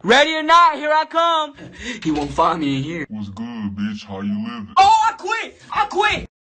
Ready or not, here I come. He won't find me in here. What's good, bitch? How you living? Oh, I quit.